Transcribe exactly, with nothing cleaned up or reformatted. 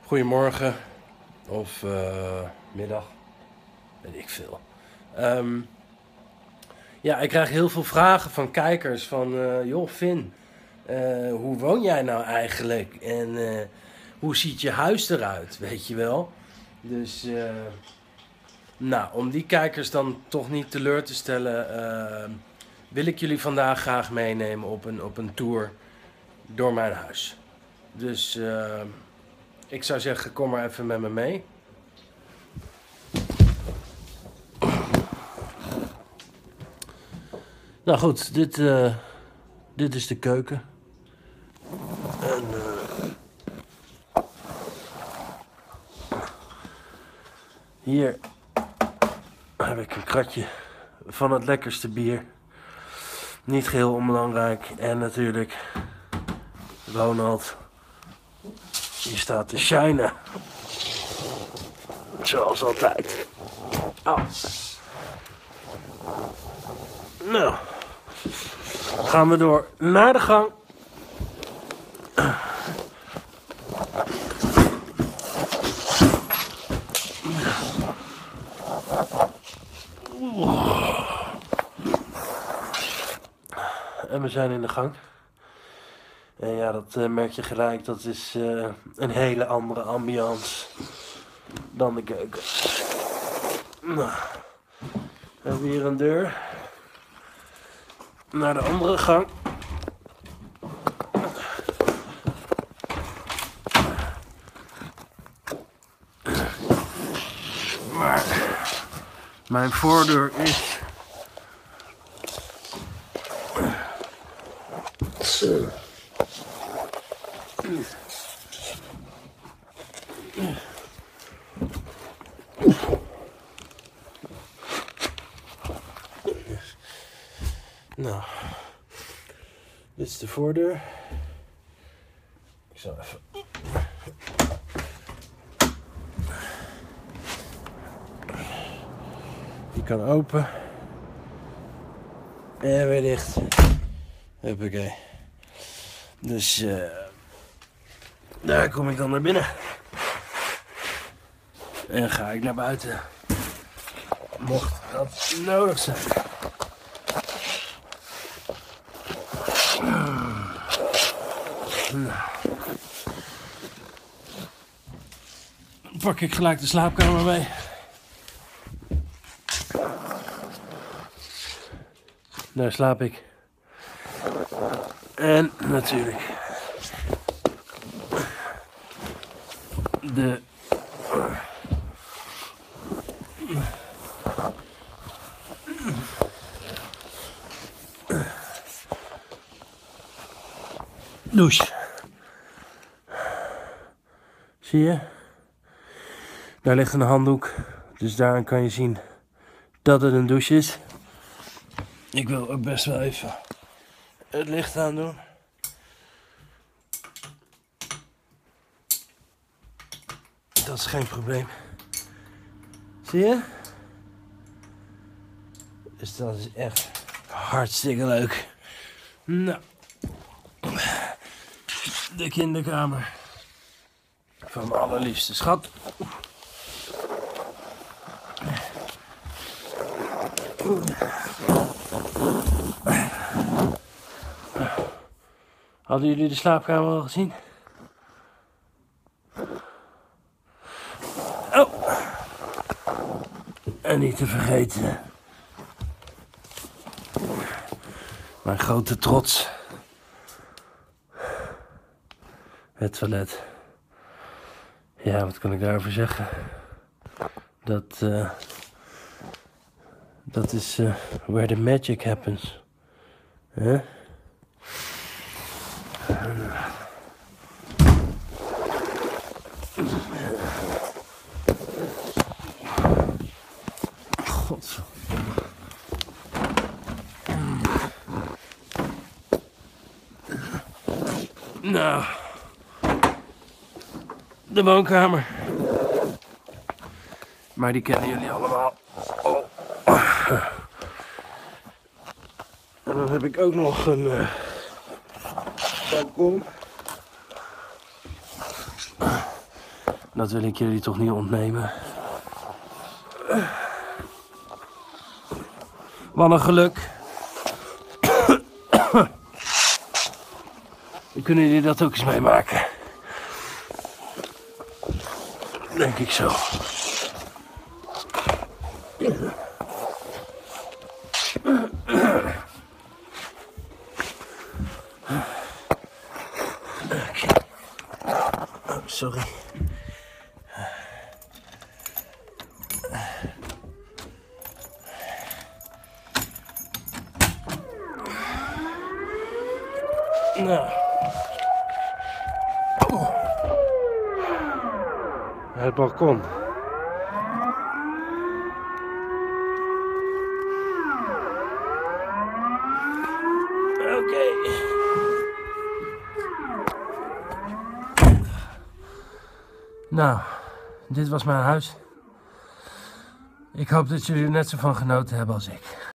Goedemorgen of uh, middag, weet ik veel. Um, ja, ik krijg heel veel vragen van kijkers van... Uh, joh Finn, uh, hoe woon jij nou eigenlijk? En uh, hoe ziet je huis eruit, weet je wel? Dus, uh, nou, om die kijkers dan toch niet teleur te stellen... Uh, wil ik jullie vandaag graag meenemen op een, op een tour door mijn huis. Dus... Uh, Ik zou zeggen, kom maar even met me mee. Nou goed, dit, uh, dit is de keuken. En, uh, hier heb ik een kratje van het lekkerste bier. Niet geheel onbelangrijk. En natuurlijk Ronald. Hier staat te shinen. Zoals altijd. Oh. Nou. Gaan we door naar de gang. En we zijn in de gang. En ja, dat uh, merk je gelijk. Dat is uh, een hele andere ambiance dan de keuken. Nou, we hebben hier een deur naar de andere gang. Maar mijn voordeur is... Zo. Nou, dit is de voordeur. Ik zal even... Die kan open. En weer dicht. Hoppakee. Dus uh, daar kom ik dan naar binnen. En ga ik naar buiten. Mocht dat nodig zijn. Nou. Pak ik gelijk de slaapkamer mee. Daar slaap ik. En natuurlijk de douche. Zie je? Daar ligt een handdoek. Dus daaraan kan je zien dat het een douche is. Ik wil ook best wel even het licht aan doen. Dat is geen probleem. Zie je? Dus dat is echt hartstikke leuk. Nou. De kinderkamer. Van mijn allerliefste schat. Hadden jullie de slaapkamer al gezien? Oh! En niet te vergeten. Mijn grote trots. Het toilet. Ja, wat kan ik daarover zeggen? Dat, uh, dat is uh, where the magic happens. Huh? Godverdomme. Nou, de woonkamer. Maar die kennen jullie allemaal. Oh. En dan heb ik ook nog een uh, balkon. Dat wil ik jullie toch niet ontnemen. Wat een geluk. Dan kunnen jullie dat ook eens meemaken. Denk ik zo. Oh, sorry. Nou. Oh. Het balkon. Oké. Nou, dit was mijn huis. Ik hoop dat jullie er net zo van genoten hebben als ik.